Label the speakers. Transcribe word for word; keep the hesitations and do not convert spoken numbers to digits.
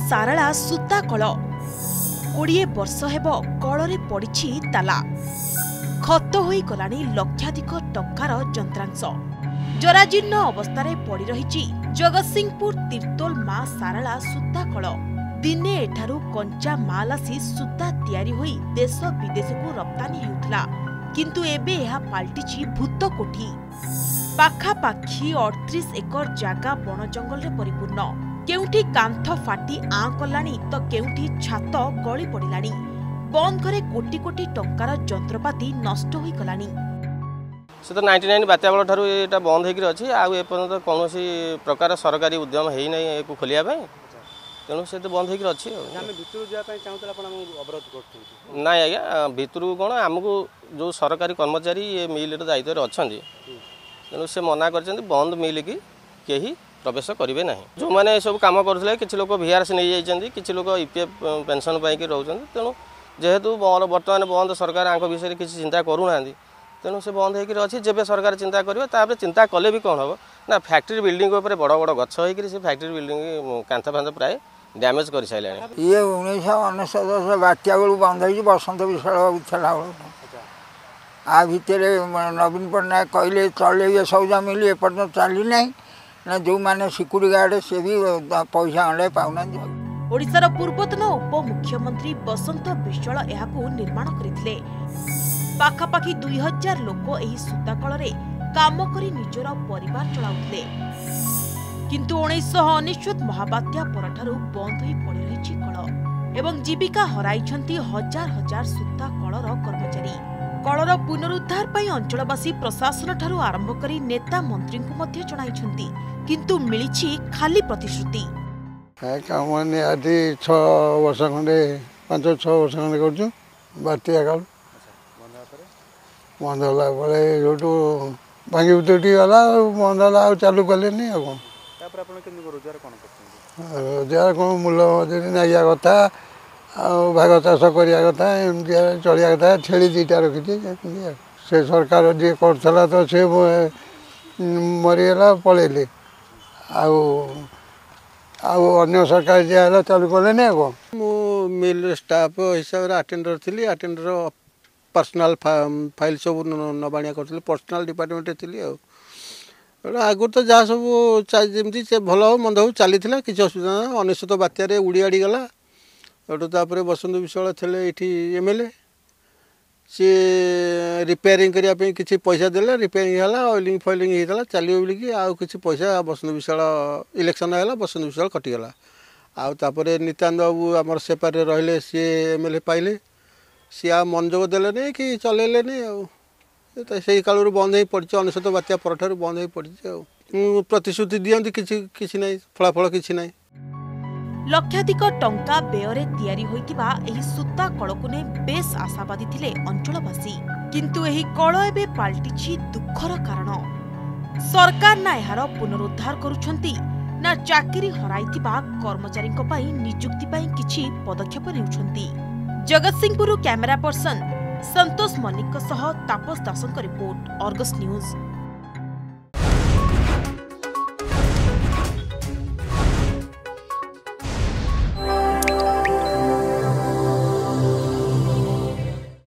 Speaker 1: सारला सूता कल कोड़े वर्ष हेब कलरे पड़ी ताला क्षत होई गलानी लक्षाधिक टंकार यंत्रांश जराजीर्ण अवस्था पड़ी रही जगतसिंहपुर तीर्तोल मां सारला सूता कल दिने एठारू कंचा माल आसी सूता तैयारी होई देश विदेश को रप्तानी हेउथला किंतु एबे यह पाल्टिछि भूत कोठी पाखापाखी अड़तीस एकर जागा बण जंगल रे परिपूर्ण केउठी कांथ फाटी आं कलानी तो केउठी छात गली पड़िलानी बंद घरे कोटी कोटी टंकार यंत्रपाती नष्ट होई गलानी
Speaker 2: से तो नाइंटी नाइन बात्या बेल ठारू एटा बंद होकर अच्छी आपर्यंत कौन प्रकार सरकारी उद्यम है ना या खोलिया तेणु से तो बंद होकर अच्छी ना आज्ञा भितर कौन आमको जो सरकारी कर्मचारी ये मिल दायित्व अच्छा तेणु से मना कर बंद मिल की कहीं प्रवेश करेंगे ना जो मैंने सब कम करुले कि लोग भिआरसी नहीं जाइए कि लोग ईपीएफ पेंशन पाई रोच तेणु जेहेतु बर्तमान बंद सरकार आंख विषय किसी चिंता करूना तेणु से बंद होकर अच्छी जब सरकार चिंता करेंगे चिंता कले भी कौन हम ना फैक्ट्री बिल्डिंग उपर बड़ बड़ गछ होकर से फैक्ट्री बिल्डिंग कांथ फांथ प्राय डैमेज कर सारे
Speaker 3: ये उन्नीस अनेशत बात्या बेलू बंद हो बसंत विशाल छड़ा आ भितर नवीन पट्टनायक कहले चल सौदा मिली एपर्तन चली ना ना जो मैंने सिक्यूरिटी गार्ड से भी पैसा अंडे पाऊना
Speaker 1: ओडिशार पूर्वतन उपमुख्यमंत्री बसंत विश्वाल एहाकू निर्माण करथिले पाखापाखि दुई हजार लोक एही सूता कलरे काम करी निजर परिवार चलाउथिले किंतु उन्नीस अनेश्वत महाबात्या परठारु बंद होई पड़ी रही कल एवं जीविका हराइछंती हजार हजार सूता कलर कर्मचारी कलर पुनरुद्धार पई अंचलवासी प्रशासन ठारू आरंभ करी नेता मंत्री को मध्य जणाइछंती किंतु मिलिछि खाली प्रतिश्रुति
Speaker 4: काम निहाती छः वर्ष खंडे पांच छः वर्ष खंडे कर बात्या काल बंद होला बेले जो भांगी भुतुटी गला बंद होला चालू कले रोजगार कौन मूल्य मजूरी नाइया कथा भाग चाष करा कथा एमती चलिया कथा छेली दीटा रखी से सरकार जी करला तो से मरीगला पलैले अन्य सरकार जहाँ चालू कले मु मिल स्टाफ हिसाब से अटेंडर थी अटेंडर पर्सनाल फाइल सब नबाणिया कर पर्सनाल डिपार्टमेंट थी आगुरी तो जहाँ सब जमी से भल हो मंद हो चली किसी असुविधा ना अनेशत बात्यार उड़ी आड़ी गला तापर बसंत विश्वाल थे ये M L A C repairing करने किसी पैसा देले रिपेयरिंग है ऑयलिंग फॉइलिंग होता चलो बोलिकी आउ किसी पैसा बसंत विश्वाल इलेक्शन है बसंत विश्वाल कटिगला आउे नित्यानंद बाबू आम सेपारे रहिले सी एम एल ए पाइले सी आ मनोजोग देले नहीं कि चलेले नहीं आउ से कालू बंद हो पड़ी अनेशत बात्या पर बंद हो पड़ी प्रतिश्रुति दियंती किसी किसी नहीं फलाफल किसी नहीं
Speaker 1: लक्षाधिक टंका व्यୟରେ तैयारी होइतिबा एही सूता कळकु नै बेस आशावादी थिले अंचलवासी किंतु एही कळ एबे पाल्टिछि दुखर कारण सरकार ना एहार पुनरुद्धार करूछंती ना चाकरी हराइतिबा कर्मचारीक पई नियुक्ति पई किछि पदक्षेप नेउछंती। जगतसिंहपुर कैमरा पर्सन संतोष मल्लिक सह तापस दासक रिपोर्ट अर्गस न्यूज।